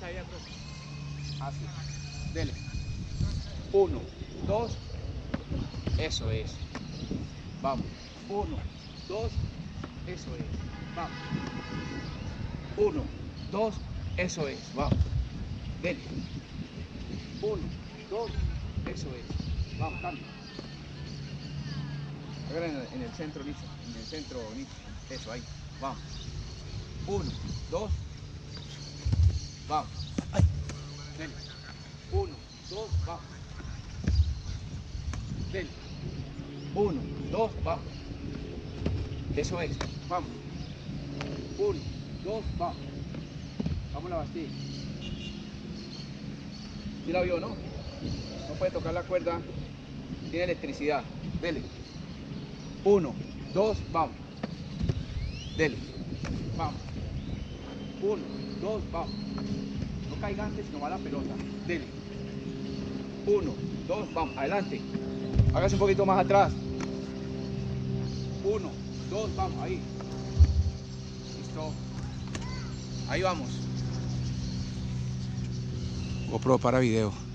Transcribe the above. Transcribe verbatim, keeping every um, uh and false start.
ahí atrás. Así. Dele. Uno, dos. Eso es. Vamos. Uno, dos. Eso es. Vamos. Uno, dos. Eso es. Vamos. Dele. Uno, dos. Eso es. Vamos, cambia. Ahora en el, en el centro, Nicho. En el centro, Nicho. Eso, ahí. Vamos. Uno, dos. Vamos. Dele. Uno, dos, vamos. Dele. Uno, dos, vamos. Eso es. Vamos. Uno, dos, vamos. Vamos a la Bastilla. ¿Sí la vio, no? No puede tocar la cuerda. Tiene electricidad. Dele. Uno, dos, vamos. Dele. Vamos. Uno, dos, vamos. No caiga antes, sino va la pelota. Dele. Uno, dos, vamos. Adelante. Hágase un poquito más atrás. Uno, dos, vamos. Ahí. Listo. Ahí vamos. GoPro para video.